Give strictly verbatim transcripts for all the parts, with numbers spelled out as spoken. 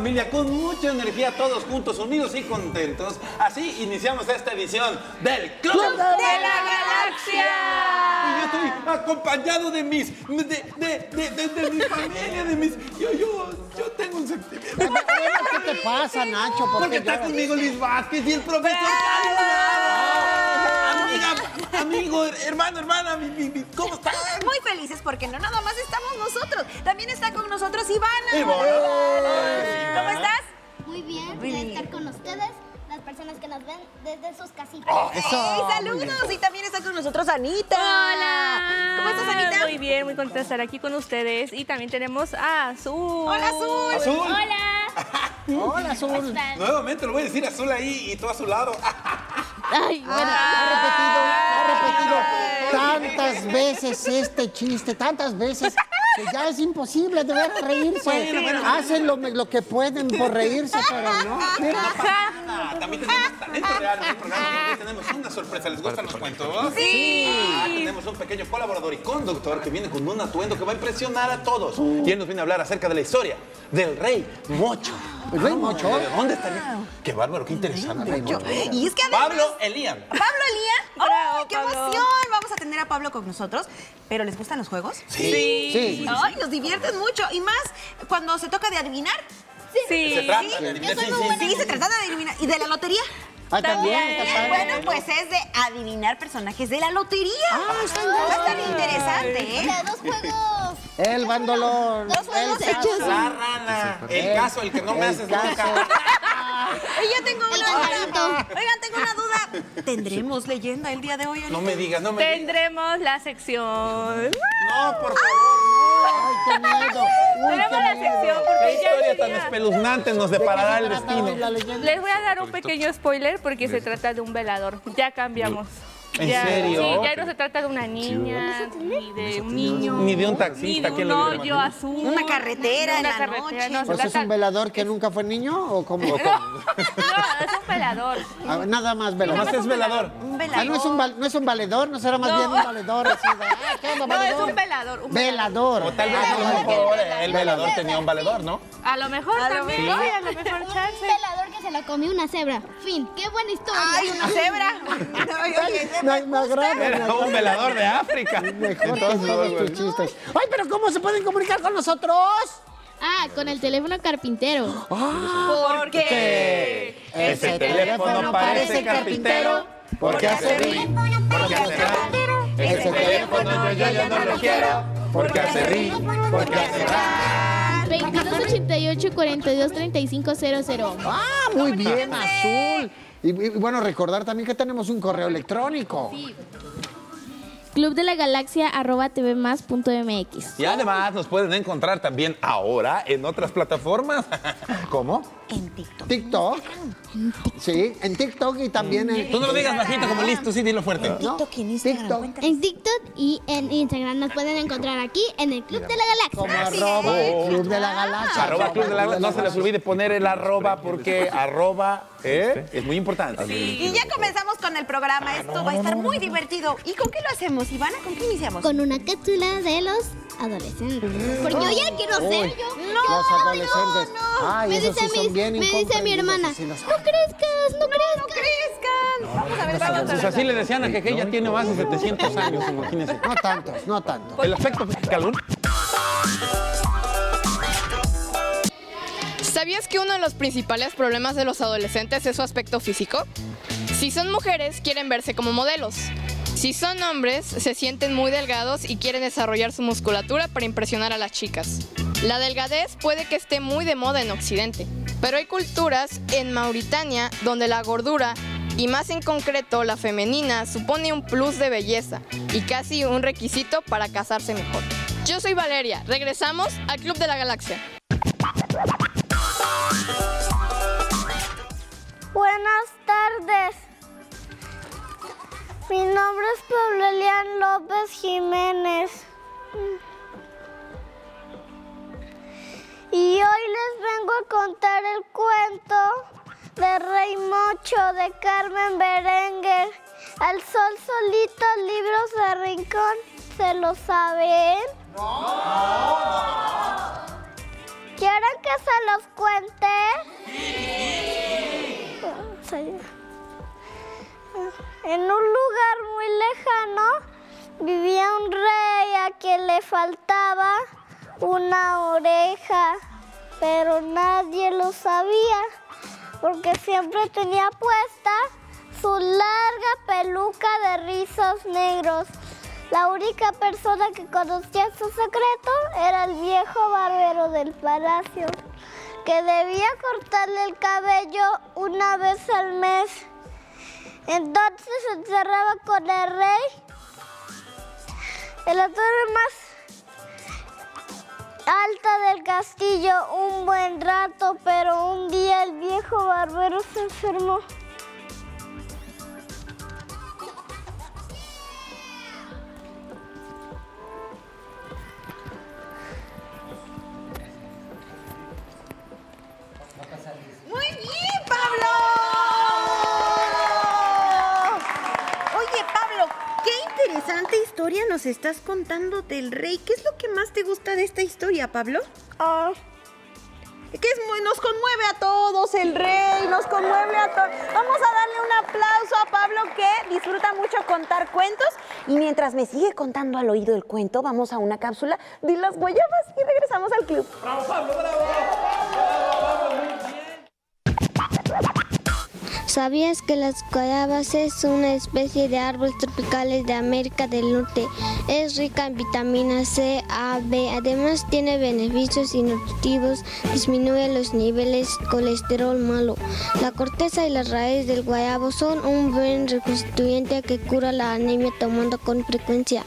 familia, con mucha energía, todos juntos, unidos y contentos. Así iniciamos esta edición del Club, Club de, de la Galaxia. Y yo estoy acompañado de mis, de, de, de, de, de mi familia, de mis... Yo, yo, yo tengo un sentimiento. ¿Qué te pasa, Nacho? ¿Por Porque está conmigo Luis Vázquez y el profesor Carlos. Amiga, amigo, hermano, hermana, mi, mi, mi, ¿cómo están? Muy felices porque no nada más estamos nosotros, también está con nosotros Ivana. Ivana. ¿Cómo estás? Muy bien, Muy de bien. estar con ustedes, las personas que nos ven desde sus casitas. Oh, eso. ¡Ey, saludos! Y también está con nosotros Anita. Hola. ¿Cómo estás, Anita? Muy bien, muy contenta de estar aquí con ustedes. Y también tenemos a Azul. Hola, Azul. Azul. Hola. Hola, Azul. Nuevamente lo voy a decir Azul ahí y tú a su lado. Ay, bueno, ha repetido, ha repetido tantas veces este chiste, tantas veces, que ya es imposible de ver reírse. Bueno, bueno, bueno. Hacen lo, lo que pueden por reírse, pero no. Mira. Ah, también tenemos talento real en el programa. Hoy tenemos una sorpresa. ¿Les gustan los cuentos? Sí. Ah, tenemos un pequeño colaborador y conductor que viene con un atuendo que va a impresionar a todos. Y él nos viene a hablar acerca de la historia del Rey Mocho. ¿El Rey Mocho? ¿De dónde estaría? Qué bárbaro, qué interesante. Y es que además... Pablo Elian. ¿Pablo Elian? ¡Oh, Bravo, qué Pablo. emoción! Vamos a tener a Pablo con nosotros. ¿Pero les gustan los juegos? Sí. Sí. Ay, nos divierten mucho. Y más cuando se toca de adivinar. Sí. Se trata Sí. de adivinar. Yo soy Sí, muy sí, buena. Sí, se trata de adivinar. ¿Y de la lotería? Ah, también. También. está padre. Bueno, pues es de adivinar personajes de la lotería. Ah, está Va a estar interesante, O ¿eh? sea, dos juegos. El bandolón. Dos juegos el hechos. La rana. El caso, el que no me El haces caso. nunca. Y yo tengo El una pajarito. duda. Oigan, tengo una duda. ¿Tendremos leyenda el día de hoy? No me digas, no me digas. Tendremos la sección. No, por favor. Ay, qué miedo. Uy, Tenemos qué la miedo. sección ¿Qué porque ya historia tan venía. espeluznante nos ¿De qué deparará se el trata destino? hoy la leyenda? Les voy a dar un pequeño spoiler porque se trata de un velador. Ya cambiamos. ¿En Ya- serio? Sí, ya no se trata de una niña, ni de un niño, Ni de un ni taxista. de ¿quién un lo hubiera hoyo imaginado? azul. Una carretera en una la carretera, noche. no, se ¿Pues es trata- un velador que nunca fue niño o cómo? No, es un velador. Ah, nada más velador. Nomás es velador. Un Ah, velador. ¿no es un, val- no es un valedor? ¿No será más No. bien un valedor? Así de, ah, ¿qué onda, No, es valedor? un velador. un Velador. O tal vez Ah, a lo no, mejor el velador tenía un valedor, ¿no? A lo mejor A lo también, mejor. sí, a lo mejor Un chance. velador que se lo comió una cebra. Fin, qué buena historia. Ay, una cebra. Ay, oye, Me, me agrada. me Era agrada. un velador de África. Mejor que Entonces, todos tus chistes. Ay, pero ¿cómo se pueden comunicar con nosotros? Ah, con el teléfono carpintero. ¿Por qué? Ese teléfono parece carpintero porque hace ri, porque hace ra. Ese teléfono yo, yo, yo no lo quiero porque hace ri, porque hace ra. veintidós ochenta y ocho, cuarenta y dos, treinta y cinco cero cero. Ah, muy bien, Azul. Y, y bueno, recordar también que tenemos un correo electrónico. Club de la Galaxia arroba tvmas.mx. Y además nos pueden encontrar también ahora en otras plataformas. ¿Cómo? En TikTok. TikTok. Sí, en TikTok y también en... Tú no lo digas bajito como listo, sí, dilo fuerte. En TikTok y en Instagram. TikTok. cuéntanos. En TikTok y en Instagram nos pueden encontrar aquí en el Club de la Como Galaxia. arroba el Club de la Galaxia. Arroba Club de la... No se les olvide poner el arroba porque arroba ¿eh? es muy importante. Y ya comenzamos con el programa. Esto va a estar muy divertido. ¿Y con qué lo hacemos, Ivana? ¿Con qué iniciamos? Con una cápsula de los adolescentes. Porque yo ya quiero ser yo. No, Los adolescentes. no, no. Ay, Me esos dice, sí son mi, bien me dice mi incomprendidos, hermana, así los- no crezcas, no No crezcas. crezcan. Vamos a ver, vamos a Pues ver. así le decían a Jeje, ya tiene más de setecientos años, imagínense. No tantos, no tantos. El efecto fiscal. ¿Sabías que uno de los principales problemas de los adolescentes es su aspecto físico? Si son mujeres, quieren verse como modelos. Si son hombres, se sienten muy delgados y quieren desarrollar su musculatura para impresionar a las chicas. La delgadez puede que esté muy de moda en Occidente, pero hay culturas en Mauritania donde la gordura, y más en concreto la femenina, supone un plus de belleza y casi un requisito para casarse mejor. Yo soy Valeria, regresamos al Club de la Galaxia. Buenas tardes. Mi nombre es Pablo Elian López Jiménez. Y hoy les vengo a contar el cuento de Rey Mocho de Carmen Berenguer. Al sol solito, libros de rincón. ¿Se lo saben? ¿Quieren que se los cuente? Sí. En un lugar muy lejano vivía un rey a quien le faltaba una oreja, pero nadie lo sabía porque siempre tenía puesta su larga peluca de rizos negros. La única persona que conocía su secreto era el viejo barbero del palacio, que debía cortarle el cabello una vez al mes. Entonces se encerraba con el rey en la torre más alta del castillo un buen rato, pero un día el viejo barbero se enfermó. ¡Muy bien, Pablo! Oye, Pablo, qué interesante historia nos estás contando del rey. ¿Qué es lo que más te gusta de esta historia, Pablo? Ah, Que es muy, nos conmueve a todos el rey, nos conmueve a todos. Vamos a darle un aplauso a Pablo, que disfruta mucho contar cuentos. Y mientras me sigue contando al oído el cuento, vamos a una cápsula de las guayabas y regresamos al club. ¡Bravo, Pablo, bravo! ¡Bravo, Pablo, muy bien! ¿Sabías que las guayabas es una especie de árboles tropicales de América del Norte? Es rica en vitamina C, A, B. Además tiene beneficios nutritivos, disminuye los niveles de colesterol malo. La corteza y las raíces del guayabo son un buen reconstituyente que cura la anemia tomando con frecuencia.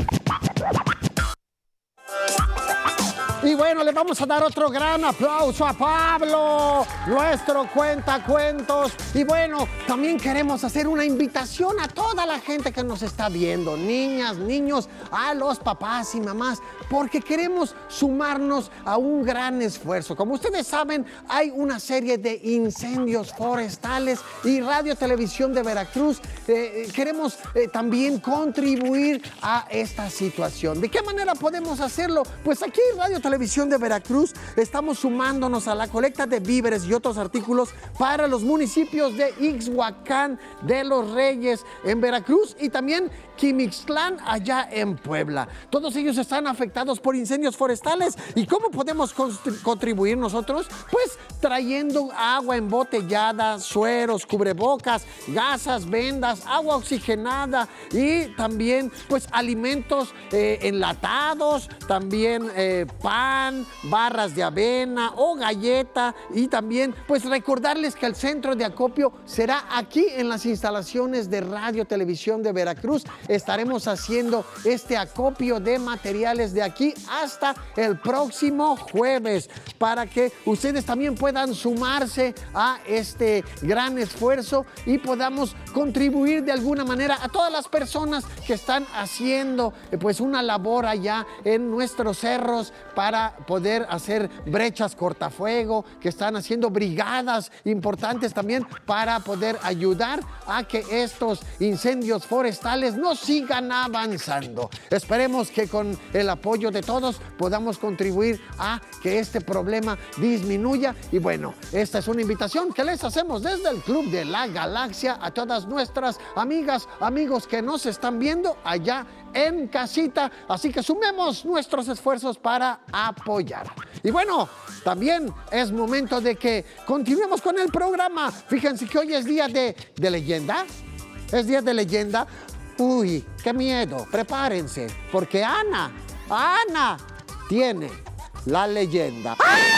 Y bueno, le vamos a dar otro gran aplauso a Pablo, nuestro cuentacuentos. Y bueno, también queremos hacer una invitación a toda la gente que nos está viendo, niñas, niños, a los papás y mamás, porque queremos sumarnos a un gran esfuerzo. Como ustedes saben, hay una serie de incendios forestales y Radio Televisión de Veracruz eh, queremos eh, también contribuir a esta situación. ¿De qué manera podemos hacerlo? Pues aquí en Radio Televisión Televisión de Veracruz estamos sumándonos a la colecta de víveres y otros artículos para los municipios de Ixhuacán de los Reyes en Veracruz y también Quimixtlán allá en Puebla. Todos ellos están afectados por incendios forestales. ¿Y cómo podemos contribuir nosotros? Pues trayendo agua embotellada, sueros, cubrebocas, gasas, vendas, agua oxigenada y también pues alimentos eh, enlatados, también eh, pan, barras de avena o galleta y también pues recordarles que el centro de acopio será aquí en las instalaciones de Radio Televisión de Veracruz. Estaremos haciendo este acopio de materiales de aquí hasta el próximo jueves para que ustedes también puedan sumarse a este gran esfuerzo y podamos contribuir de alguna manera a todas las personas que están haciendo pues una labor allá en nuestros cerros para poder hacer brechas cortafuego, que están haciendo brigadas importantes también para poder ayudar a que estos incendios forestales no sigan avanzando. Esperemos que con el apoyo de todos podamos contribuir a que este problema disminuya. Y bueno, esta es una invitación que les hacemos desde el Club de la Galaxia a todas nuestras amigas, amigos que nos están viendo allá en casita, así que sumemos nuestros esfuerzos para apoyar. Y bueno, también es momento de que continuemos con el programa. Fíjense que hoy es día de, de leyenda, es día de leyenda. Uy, qué miedo, prepárense, porque Ana, Ana tiene la leyenda.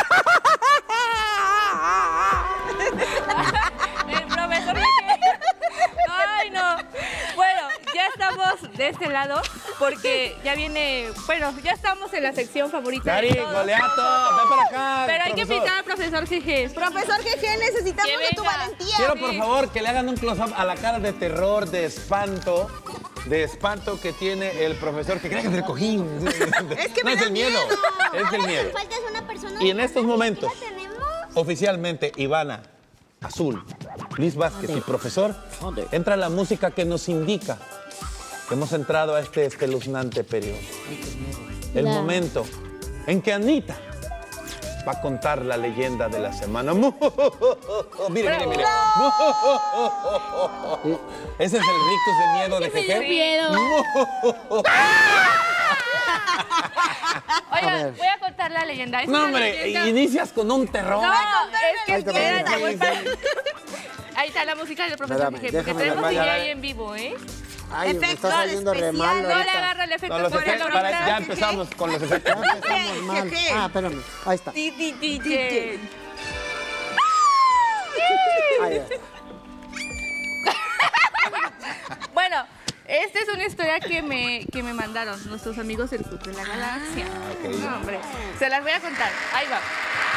El profesor. Ay, no. Bueno, ya estamos de este lado porque ya viene, bueno, ya estamos en la sección favorita. Dari, de todos. Goleato, ven para acá. Pero hay que profesor. invitar al profesor G G. Profesor G G, necesitamos Que de tu venga. valentía. Quiero por favor que le hagan un close-up a la cara de terror, de espanto, de espanto que tiene el profesor, que cree que es el cojín. Es que no me es da el miedo, miedo. es el miedo. Falta es una persona. Y en estos momentos, ¿La tenemos? oficialmente, Ivana, Azul, Luis Vázquez y profesor, entra la música que nos indica que hemos entrado a este espeluznante periodo. El La- momento en que Anita va a contar la leyenda de la semana. Mire, mire, mire. Ese es el rictus de miedo de Jeje. Oigan, voy a contar la leyenda. Es No, una hombre, leyenda. inicias con un terror. No, es que Ahí te va, espérate, ahí voy está. para- Ahí está la música del profesor Espérame, Jeje, porque déjame tenemos ver. D J ahí en vivo, ¿eh? Ay, me está Efecto saliendo re especial, mal No le ahorita. agarra el efecto Con los por el efectos, para- ahorita. ya empezamos con los efectos. Ya empezamos mal. Jeje. Ah, espérame. Ahí está. Di, di, di, di. Ahí está. Bueno, esta es una historia que me, que me mandaron nuestros amigos del Club de la Galaxia. No, hombre, se las voy a contar. Ahí va.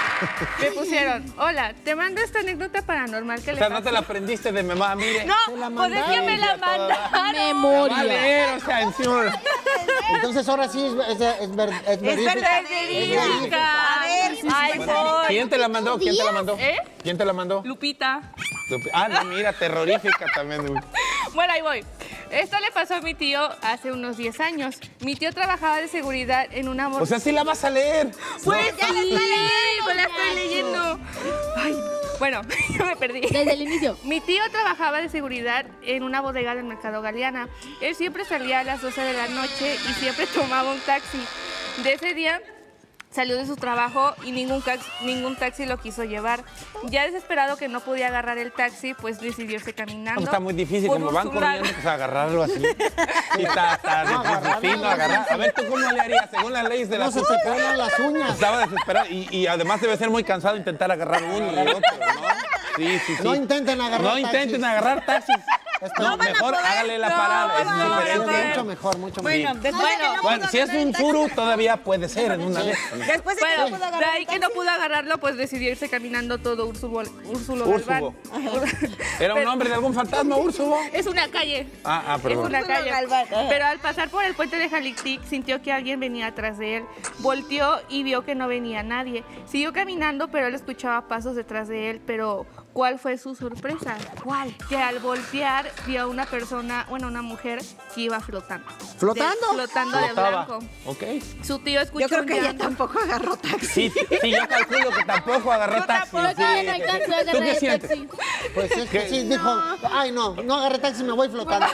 Me pusieron, hola, te mando esta anécdota paranormal que O le sea, pasó. no te la aprendiste de mamá, mire. No, Te la pues es que mandaron. me la mandaron. Va a leer, o sea, encima. Entonces ahora sí es, es, es, ver- es Es verídica. verdad, Es verídica. A ver, sí, sí, Ahí sí. voy. ¿Quién te la mandó? ¿Quién te la mandó? ¿Eh? ¿Quién te la mandó? Lupita. Ah, no, mira, terrorífica también. Bueno, ahí voy. Esto le pasó a mi tío hace unos diez años. Mi tío trabajaba de seguridad en una O sea, sí la vas a leer. Pues ya la estoy leyendo, la estoy leyendo. Ay, bueno, yo me perdí. Desde el inicio. Mi tío trabajaba de seguridad en una bodega del Mercado Galeana. Él siempre salía a las doce de la noche y siempre tomaba un taxi. De ese día salió de su trabajo y ningún, tax- ningún taxi lo quiso llevar. Ya desesperado que no podía agarrar el taxi, pues decidió irse caminando. Está muy difícil, por como van Úrsula. corriendo, pues agarrarlo así. Y está, está difícil no agarrar. A ver, ¿tú cómo le harías? Según las leyes de la No se te física, pelan las uñas. estaba desesperado y, y además debe ser muy cansado intentar agarrar uno y otro, ¿no? Sí, sí, sí. No intenten agarrar No taxis. intenten agarrar taxis. No, mejor hágale la parada, no, es no, Sí, diferente. mucho mejor, mucho Bueno, mejor. después de que no Bueno, pudo si es agarrar un el taxi- furu, todavía puede ser en una vez. Después de que Bueno, no pudo de agarrar ahí el que no taxi. pudo agarrarlo, pues decidió irse caminando todo Úrsulo, Úrsulo Úrsulo. Galván. ¿Era un Pero- nombre de algún fantasma, Úrsulo? Es una calle. Ah, ah, Es perdón. una Úrsulo calle. Galván, ajá. Pero al pasar por el puente de Jalictic, sintió que alguien venía atrás de él. Volteó y vio que no venía nadie. Siguió caminando, pero él escuchaba pasos detrás de él. Pero, ¿cuál fue su sorpresa? ¿Cuál? Que al voltear vio a una persona, bueno, una mujer que iba flotando. ¿Flotando? Flotando de Flotaba. blanco. Ok. Su tío escuchó Yo creo un que ella llanto. tampoco agarró taxi. Sí, sí, yo calculo que tampoco agarró Yo taxi. tampoco, sí. yo no alcanzo a ¿Tú agarrar qué el sientes? taxi. Pues es que ¿Qué? sí, dijo, ay no, no agarré taxi, me voy flotando.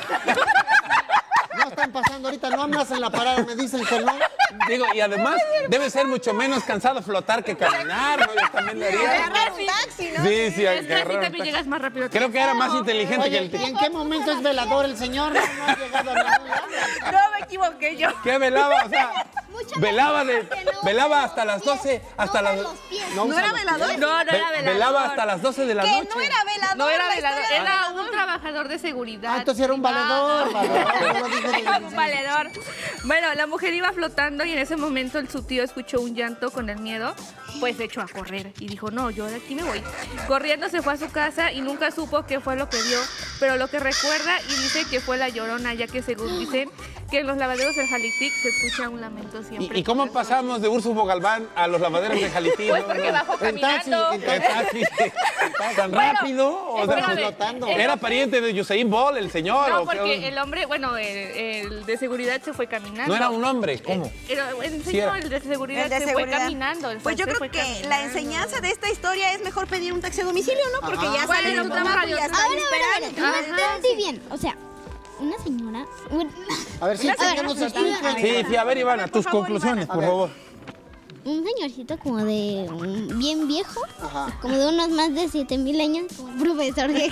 No están pasando ahorita, no me hacen la parada, me dicen que no. Digo, y además debe ser mucho menos cansado flotar que caminar, ¿no? Yo también lo haría. Agarrar un taxi, ¿no? Sí, sí, Es que así agarrar un también taxi. llegas más rápido. Creo que era más inteligente que Oye, el ¿y en qué momento es velador el señor? No, no ha llegado a ningún lado. No me equivoqué yo. ¿Qué velaba? O sea, velaba de velaba hasta las doce, hasta las No, ¿No usa era los velador? pies. No, no ve- era velador. velaba hasta las doce de la Que noche. no era velador. No era la velador, historia de era velador. un trabajador de seguridad. Ah, entonces era un valedor, privado. valedor, no lo dije de- Era un valedor. Bueno, la mujer iba flotando y en ese momento el, su tío escuchó un llanto con el miedo, pues se echó a correr y dijo, no, yo de aquí me voy. Corriendo se fue a su casa y nunca supo qué fue lo que vio, pero lo que recuerda y dice que fue la Llorona, ya que según dicen que en los lavaderos del Jalictic se escucha un lamento siempre. ¿Y, y cómo pasamos de Úrsulo Galván a los lavaderos de Jalití? Pues porque bajó En taxi, caminando. en ¿Qué taxi? ¿Tan Bueno, rápido? O sea, espérame. flotando. ¿era pariente de Usain Bolt, el señor? No, o qué? porque el hombre, bueno, el, el de seguridad se fue caminando. No era un hombre, ¿cómo? Era, el Sí señor, era. el de seguridad, El de se seguridad. fue caminando. el Pues yo se creo fue que la caminando. enseñanza de esta historia es mejor pedir un taxi a domicilio, ¿no? Porque ya ¿Cuál salen era de tu tu trabajo y ya trabajo? están A ver, a ver, a ver, esperando. no entendí bien. O sea, una señora... un- A ver, sí, A ver, que nos a ver, expliquen. Sí, sí, a ver, Ivana, tus favor, conclusiones, Ivana. por A ver. favor. Un señorcito como de... un- bien viejo, Ajá. como de unos más de siete mil años, como el profesor Jeje.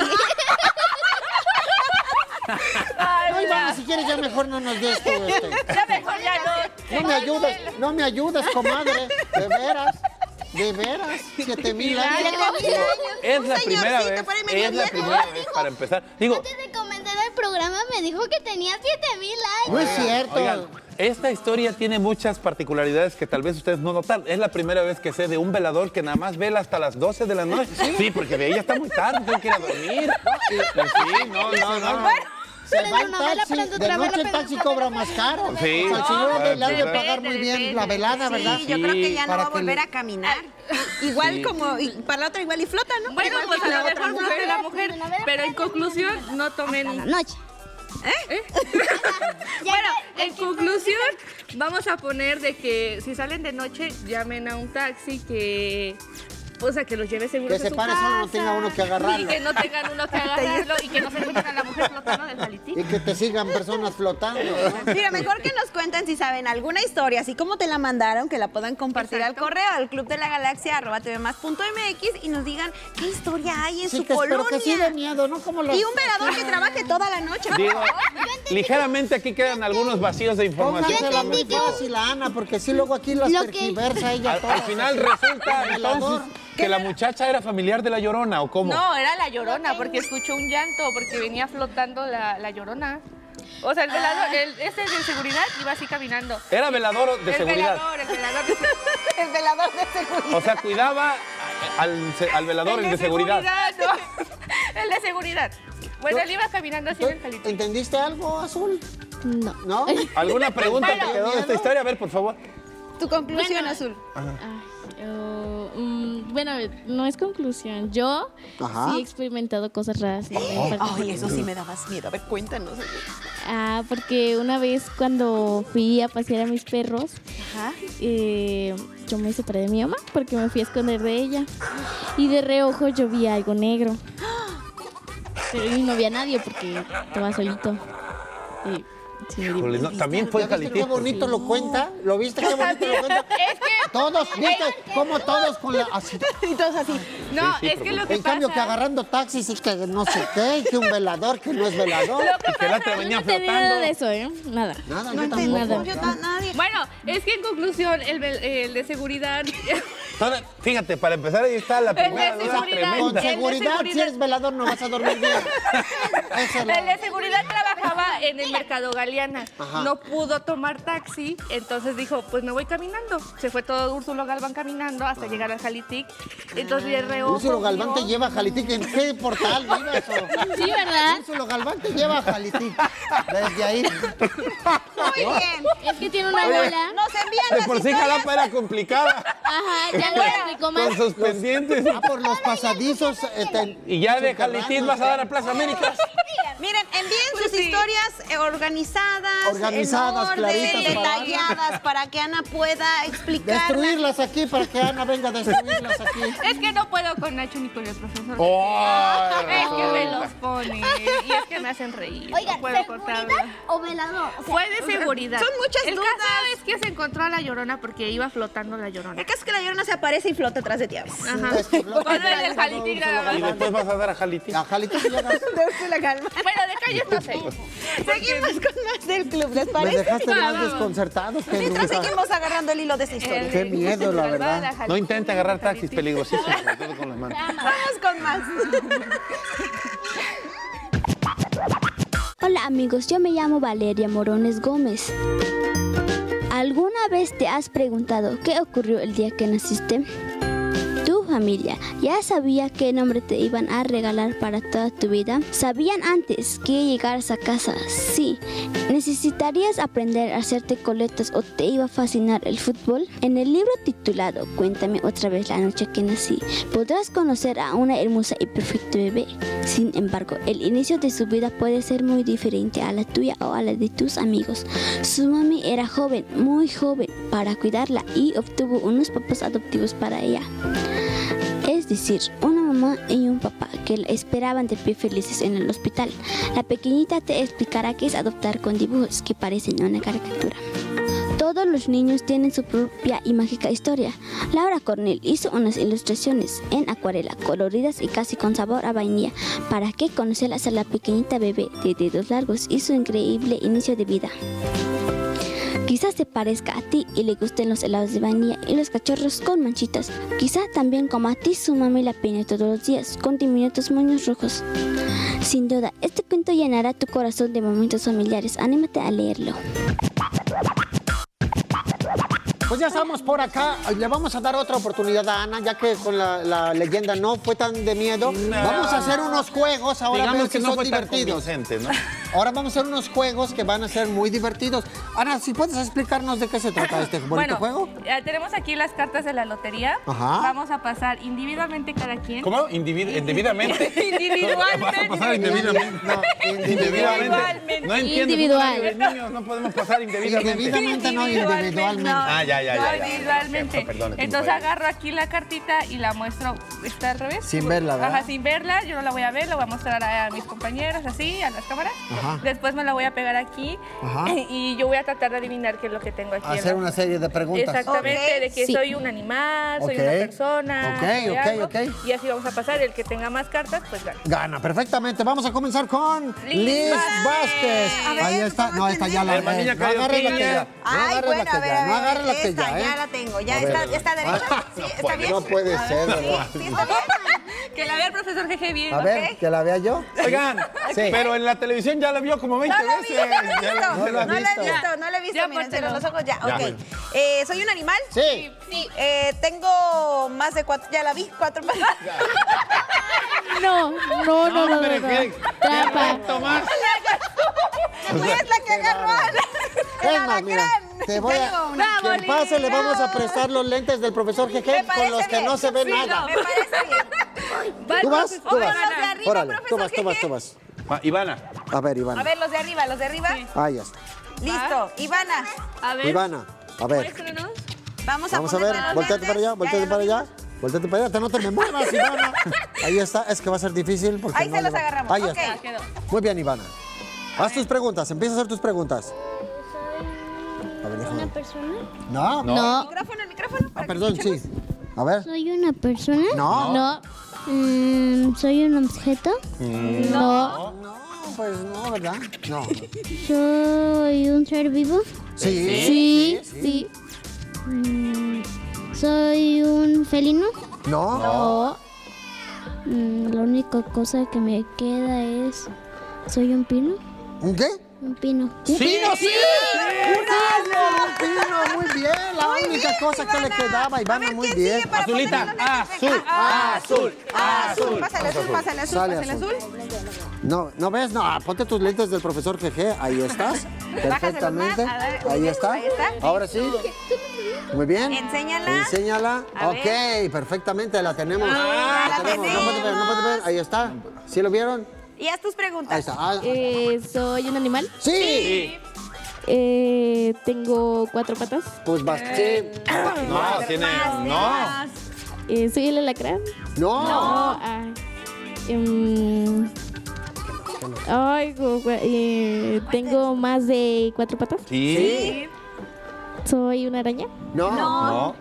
Ay, Ay, mira, vamos, si quieres ya mejor no nos des todo este. ya mejor ya no. No me ayudes, no me ayudes, comadre. De veras, de veras, siete mil años. Es la Un primera señorcito vez, por ahí medio es la viejo. primera vez para empezar. Digo, Antes de comenzar el programa me dijo que tenía siete mil No años. es cierto. oigan, esta historia tiene muchas particularidades que tal vez ustedes no notan. Es la primera vez que sé de un velador que nada más vela hasta las doce de la noche. Sí, porque de ella está muy tarde, tiene que ir a dormir. Sí, no, no, no. Se Pero va de en una vela taxi, prendo de otra vela, noche el pero taxi otra cobra vela. más caro. Sí. O sea, al señor No, le ha de depende, pagar muy bien depende. la velada, ¿verdad? Sí, yo creo que ya no Para va a que volver le- a caminar. Igual Sí. como, y para la otra igual y flota, ¿no? Bueno, Igual pues que a la lo otra mejor mujer. flote la mujer, pero en conclusión, no A la tomen... noche. ¿Eh? Bueno, en conclusión, vamos a poner de que si salen de noche, llamen a un taxi que... O sea, que los lleve seguros Que a se su pare casa. solo, no tenga uno que agarrarlo. Y que no tengan uno que agarrarlo y que no se encuentren a la mujer flotando del jalitín. Y que te sigan personas flotando, ¿no? Mira, mejor que nos cuenten si saben alguna historia, así como te la mandaron, que la puedan compartir Exacto. al correo, al club de la galaxia, arroba tvmas.mx, y nos digan qué historia hay en Sí, su que, pero colonia. que sí de miedo, ¿no? Como los... Y un velador que trabaje toda la noche. por Digo, favor. ligeramente aquí quedan algunos vacíos de información. Póngansela muy fácil a Ana, porque sí luego aquí las Lo que- tergiversa ella Al, todo. al final resulta Velador. entonces que la muchacha era familiar de la Llorona, ¿o cómo? No, era la Llorona, porque escuchó un llanto, porque venía flotando la, la Llorona. O sea, el velador, el, este de seguridad iba así caminando. Era velador de el seguridad. velador, el velador de seguridad. El velador de seguridad. O sea, cuidaba al, al velador, el de seguridad. no. El de seguridad. Bueno, él iba caminando así en el jalitín. ¿Entendiste algo, Azul? No. ¿No? ¿Alguna pregunta Bueno. te quedó de esta historia? A ver, por favor. Tu conclusión, Bueno. Azul. Oh, mm, bueno, no es conclusión. Yo Ajá. sí he experimentado cosas raras. en el parque. Ay, eso sí me da más miedo. A ver, cuéntanos. Ah, porque una vez cuando fui a pasear a mis perros, Ajá. eh, yo me separé de mi mamá porque me fui a esconder de ella. Y de reojo yo vi algo negro. Pero yo no vi a nadie porque estaba solito. Y sí, me dio Híjole, miedo. no, también fue ¿Ya viste qué Jalitín. bonito lo cuenta? ¿Lo viste qué bonito lo cuenta? Es que, Todos, ¿viste? Como todos con la... Así. Y todos así. no, Sí, sí, es que lo que En pasa... cambio que agarrando taxis y que no sé qué, que un velador, que no es velador. Y que la otra Yo venía no tenía flotando. nada de eso, ¿eh? Nada. Nada, No yo entendí. tampoco. Yo ta- nadie. Bueno, es que en conclusión, el, vel- el de seguridad... Toda- Fíjate, para empezar ahí está la primera de duda seguridad. Con tremenda. El de seguridad, si seguridad. eres velador no vas a dormir bien. Esa es la- El de seguridad trabajaba en el Mercado Galeana. Ajá. No pudo tomar taxi, entonces dijo, pues me voy caminando. Se fue todo Úrsulo Galván caminando hasta llegar al Jalitic. Entonces de reojo... Úrsulo Galván te vio- lleva a Jalitic. ¿En qué portal vive eso? Sí, ¿verdad? Úrsulo Galván te lleva a Jalitic. Desde ahí. Muy bien. Es que tiene una bola. Nos envían De las por sí historias. Jalapa era complicada. Ajá, ya lo explicó más. Con sus pendientes. Ah, por los pasadizos. eh, te- Y ya de subterráneos. Jalitín vas a dar a Plaza América. Miren, envíen Pues sus sí. historias eh, organizadas, Organizadas, en orden, claritas, para detalladas, para que Ana pueda explicarlas. Destruirlas aquí para que Ana venga a destruirlas aquí. Es que no puedo con Nacho ni con el profesor. Oh, Es que me los pone y es que me hacen reír. Oigan, no puedo cortarlo. ¿seguridad o velador? O sea, Fue de seguridad. son muchas el dudas. caso es que se encontró a la Llorona porque iba flotando la Llorona. El caso es que la llorona se aparece y flota atrás de ti a veces. Ajá. Es que lo- Cuando en el Jalitic nada Y más. después vas a dar a Jalitín. A Jalitic llegas. De Úrsula Galván. Bueno, de calles no sé. Seguimos con más del club, ¿les Me parece? dejaste Ah, más vamos. desconcertado que Mientras nunca. seguimos agarrando el hilo de esa historia. Qué miedo, la verdad. No intente agarrar taxis, peligrosísimo, sobre todo con las manos. Vamos con más. Hola amigos, yo me llamo Valeria Morones Gómez. ¿Alguna vez te has preguntado qué ocurrió el día que naciste? ¿Tu familia ya sabía qué nombre te iban a regalar para toda tu vida? ¿Sabían antes que llegaras a casa? Sí. ¿Necesitarías aprender a hacerte coletas o te iba a fascinar el fútbol? En el libro titulado Cuéntame otra vez la noche que nací, podrás conocer a una hermosa y perfecta bebé. Sin embargo, el inicio de su vida puede ser muy diferente a la tuya o a la de tus amigos. Su mami era joven, muy joven, para cuidarla y obtuvo unos papás adoptivos para ella. Es decir, una mamá y un papá que la esperaban de pie felices en el hospital. La pequeñita te explicará qué es adoptar con dibujos que parecen una caricatura. Todos los niños tienen su propia y mágica historia. Laura Cornell hizo unas ilustraciones en acuarela, coloridas y casi con sabor a vainilla, para que conocieras a la pequeñita bebé de dedos largos y su increíble inicio de vida. Quizás se parezca a ti y le gusten los helados de vainilla y los cachorros con manchitas. Quizá también como a ti su mami la peine todos los días con diminutos moños rojos. Sin duda, este cuento llenará tu corazón de momentos familiares. Anímate a leerlo. Pues ya estamos por acá. Le vamos a dar otra oportunidad a Ana, ya que con la, la leyenda no fue tan de miedo. Vamos a hacer unos juegos ahora, a ver Digamos que si no son fue tan divertidos. convincente, ¿no? ahora vamos a hacer unos juegos que van a ser muy divertidos. Ana, ¿si puedes explicarnos de qué se trata este bonito Bueno, juego? eh, tenemos aquí las cartas de la lotería. Ajá. Vamos a pasar individualmente cada quien. ¿Cómo? Individu ¿Indebidamente? Individualmente. ¿Vas a pasar indebidamente? No, Indebidamente. No entiendo. Individual. ¿Cómo los niños no podemos pasar indebidamente? Indebidamente, no individualmente. No, Ah, ya, ya, no, ya, ya. individualmente. Perdón, Entonces agarro aquí la cartita y la muestro. ¿Está al revés? Sin verla, ¿verdad? Ajá, sin verla. Yo no la voy a ver, la voy a mostrar a, a mis compañeros, así, a las cámaras. Ajá. Después me la voy a pegar aquí. Ajá. Y yo voy a tratar de adivinar qué es lo que tengo aquí. en Hacer la- una serie de preguntas. Exactamente, Ok. de que Sí. soy un animal, soy Ok. una persona. Ok, soy ok, algo, ok. Y así vamos a pasar. El que tenga más cartas, pues gana. Gana, perfectamente. Vamos a comenzar con Liz Liz Vázquez. Vázquez. A ver, Ahí está. ¿cómo No, esta ya la... La niña no cayó agarres la aquí. que ya. No Ay, agarres bueno, la a que ver, ya. a No ver, agarres la que esta ya, ¿eh? ya la tengo. ¿Ya A está, ver. ya está derecha? ¿Sí? ¿Está bien? No puede ser, ¿verdad? ¿Sí? ¿Sí está bien? Que la vea el profesor Jeje bien. A ver, que la vea yo. Oigan, Sí. pero en la televisión ya la vio como veinte No lo he veces. visto, no lo he Ya visto, la- no lo no has lo he visto. visto, no lo he visto. Ya, Miren, póntelo. cierro los ojos ya. Ya. Ok. Eh, ¿Soy un animal? Sí. Sí. Eh, tengo más de cuatro, ya la vi, cuatro patas. No, no, no, no, no, Hombre, no. ¿qué? Trampa. Tomás. Pues es la que agarró a Es más, mira, te voy a... Tengo una. Quien pase le vamos a prestar los lentes del profesor Me Jeje parece con los que bien. no se ve Sí, nada. Me parece bien. Va el ¿Tú vas? profesor. Tú Oigan, vas. los de arriba, Órale, tú profesor vas, tú vas, Jeje. tú vas. Va, Ivana. A ver, Ivana. A ver, los de arriba, los de arriba. Ahí está. Listo. Ivana, A ver. Ivana, a ver. Muéstranos. vamos a Vamos a ponerle ver, los volteate para allá, lentes. volteate Ya, para ya allá. Volteate para allá, te no te me muevas, Ivana. Ahí está, es que va a ser difícil porque Ahí no se le los va- agarramos. Ahí Ok. está. Quedó. Muy bien, Ivana. Haz tus preguntas, empieza a hacer tus preguntas. A ver, déjame. ¿Una persona? No. No, El micrófono, el micrófono. Ah, para que perdón, sí. escuchemos. A ver. ¿Soy una persona? No. no, Mm, ¿Soy un objeto? no, No, pues no, ¿verdad? No. ¿Soy un ser vivo? Sí. sí, sí, Mm, ¿Soy un felino? No. no, Mm, la única cosa que me queda es... ¿Soy un pino? ¿Un qué? Un pino. ¡Un pino, sí! ¡Un árbol, un pino! Muy bien, la única cosa que le quedaba, Ivana, muy ¿Quién bien. sigue para Azulita, ponerle los lentes? azul, Ah, azul, azul. Pásale azul, pásale azul, Sale pásale azul. azul. No, ¿no ves? No, ponte tus lentes del profesor Jeje, ahí estás. Perfectamente. más, a ver, Ahí está. ahí está. Ahora sí. Muy bien. Enséñala. Enséñala. A Ok, perfectamente, la tenemos. Ah, la tenemos. No puede ver, no puede ver. Ahí está. ¿Sí lo vieron? Y haz tus preguntas. Ahí está. Ah, eh, soy un animal, sí. eh, tengo cuatro patas, Pues vas. Sí. No, tiene. No. eh, soy el alacrán, No. no, ay, em, ay, gu- gu- eh, tengo más de cuatro patas, Sí. soy una araña, No. No.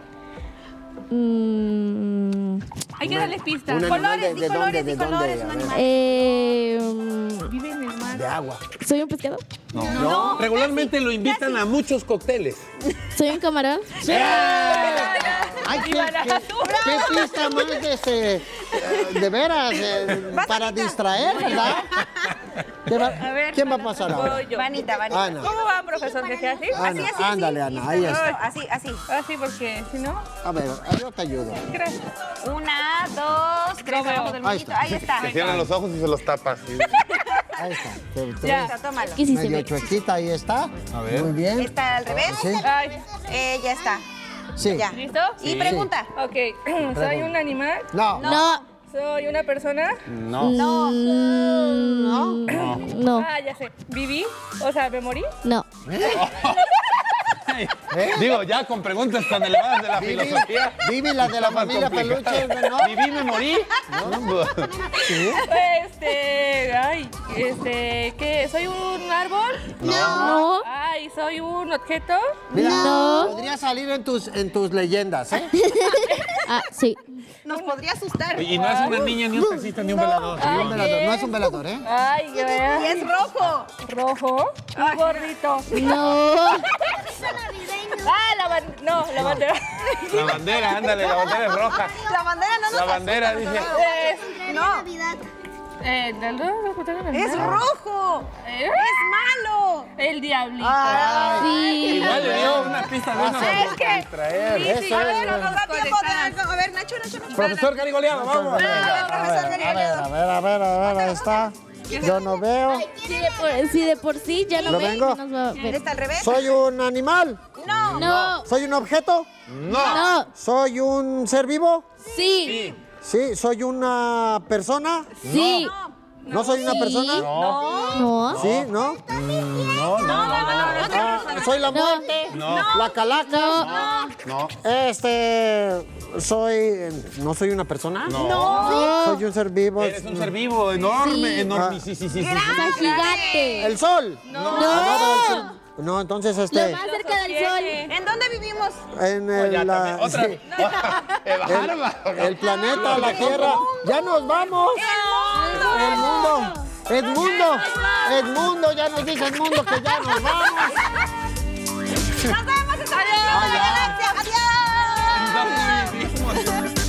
mm, Hay que darles pistas. Un animal Colores, de, di de dónde, colores, de di dónde. colores, A un ver. animal. eh, mm, Vive en el mar. De agua. soy un pescado, No. Regularmente lo invitan a muchos cócteles. soy un camarón, Ay, qué, qué, qué pista más de, este, eh, de veras, eh, para distraer, ¿verdad? ¿Qué va- A ver, ¿Quién va a pasar ahora? voy yo. Vanita, Vanita. Ana. ¿Cómo va, profesor Jeje? ¿Así? Ana, Así, así, ándale, así. Ana, ahí está. Así, así. Así, porque si no, A ver, yo te ayudo. gracias. Una, dos, tres, veo. abajo del Ahí monito. está. Ahí está. Se cierran los ojos y se los tapas. Ahí está. Te- te Ya. ves Listo, tómalo. que sí se medio ve. chuequita, ahí está. A ver. Muy bien. ¿Está al revés? Sí. Ay, Eh, ya está. Sí. Ya. ¿listo? Y pregunta. Ok, ¿soy un animal? No. No, ¿Soy una persona? No. No. no, no, Ah, ya sé. ¿Viví? O sea, ¿me morí? no, Digo, ya con preguntas tan elevadas de la Vivi, filosofía. Vivi, la de la está más familia complicado. Peluche, ¿no? ¿Viví, me morí? No. Sí. Este, ay, este, ¿qué? ¿Soy un árbol? no, Ay, ¿soy un objeto? Mira, No. podría salir en tus, en tus leyendas, ¿eh? ah, sí, Nos podría asustar. Y no es una niña, ni un taxista, ni un velador. Y un velador. No es un velador, ¿eh? Ay, qué Y vea. es rojo. Rojo. Un gordito. no, Ah, la bandera. No, la bandera. La bandera, ándale, la bandera es roja. La bandera no nos La bandera, asusta, dije. Eh, No, eh, ¿del rojo? es rojo. Eh, Es malo. El diablito. sí, Igual le dio una pista de una Es que. Distraer. Sí, sí, Eso a es, ver, bueno. nos Nos da tiempo de conectar. algo. A ver, Nacho, Nacho, Nacho. Profesor Carigoleado, vamos. A ver, a ver, a ver, a ver, a ver, ahí está. Yo no veo. Si de por, si de por sí ya no ¿Lo ve, vengo? menos va a ver. ¿Está al revés? ¿Soy un animal? No. No. ¿Soy un objeto? No. No. ¿Soy un ser vivo? Sí. Sí. ¿Soy una persona? Sí. ¿No soy una Sí. persona? No. No. ¿Sí? ¿No? No, no, no, no. Ah, ¿soy la muerte? No. ¿La calaca? No. No. Este... ¿Soy... ¿No soy una persona? No. ¿Soy un ser vivo? Eres un ser vivo enorme, Sí. enorme. Ah. Sí, sí, sí, sí. O sea, gigante. ¿El sol? No. Ah, no, no, entonces Lo este... más cerca del sol. ¿En dónde vivimos? En Oh, el, ya, la- también. Otra. sí, ¡Qué bárbaro! el planeta, la Tierra. ¡Ya nos vamos! ¡El mundo! ¡Edmundo! ¡Edmundo! Ya nos dice Edmundo que ya nos vamos. ¡Nos vemos! ¡Adiós! Ah, ya. ¡Adiós! ¿En dónde vivimos?